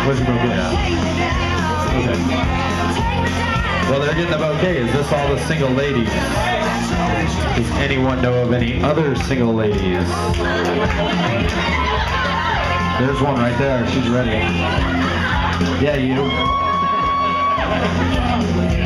Where's your bouquet? Okay. Well, they're getting the bouquet. Is this all the single ladies? Does anyone know of any other single ladies? There's one right there. She's ready. Yeah, you.